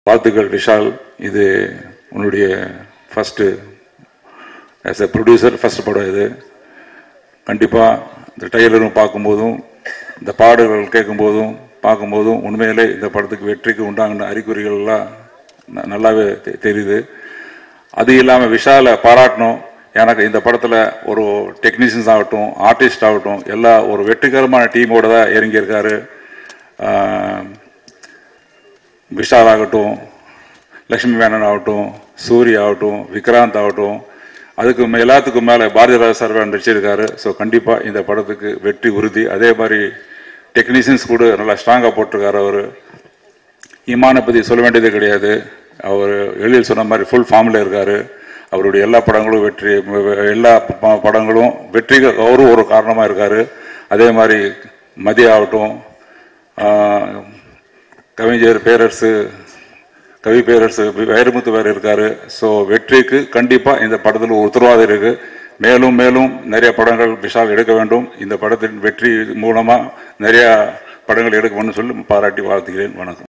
வாழ்த்துக்கள் விஷால். இது உன்னுடைய first as a producer first படம் இது. கண்டிப்பாக இந்த ட்ரெய்லரும் பார்க்கும்போதும் இந்த பாடல்கள் கேட்கும்போதும் பார்க்கும்போதும் உண்மையிலே இந்த படத்துக்கு வெற்றிக்கு உண்டான அறிகுறிகள்லாம் நல்லாவே தெரியுது. அது இல்லாமல் விஷாலை பாராட்டணும். எனக்கு இந்த படத்தில் ஒரு டெக்னீஷியன்ஸ் ஆகட்டும், ஆர்டிஸ்ட் ஆகட்டும், எல்லா ஒரு வெற்றிகரமான டீமோட தான் இறங்கியிருக்காரு. விஷால் ஆகட்டும், லக்ஷ்மி மேனன் ஆகட்டும், சூரிய ஆகட்டும், விக்ராந்த் ஆகட்டும், அதுக்கு எல்லாத்துக்கும் மேலே பாரதிராஜ் சார் நடிச்சிருக்காரு. ஸோ கண்டிப்பாக இந்த படத்துக்கு வெற்றி உறுதி. அதே மாதிரி டெக்னீஷியன்ஸ் கூட நல்லா ஸ்ட்ராங்காக போட்டிருக்காரு. அவர் ஈமானை பற்றி சொல்ல வேண்டியது கிடையாது. அவர் எழில் சொன்ன மாதிரி ஃபுல் ஃபார்மில் இருக்கார். அவருடைய எல்லா படங்களும் வெற்றி, எல்லா படங்களும் வெற்றிக்கு அவரும் ஒரு காரணமாக இருக்கார். அதே மாதிரி மதிய ஆகட்டும், கவிஞர் பேரரசு, கவி பேரரசு வைரமுத்து வேறு இருக்கார். ஸோ வெற்றிக்கு கண்டிப்பாக இந்த படத்தில் ஒரு உத்தரவாதம் இருக்குது. மேலும் மேலும் நிறைய படங்கள் விஷால் எடுக்க வேண்டும். இந்த படத்தின் வெற்றி மூலமாக நிறையா படங்கள் எடுக்கணும்னு சொல்லி பாராட்டி வாழ்த்துகிறேன். வணக்கம்.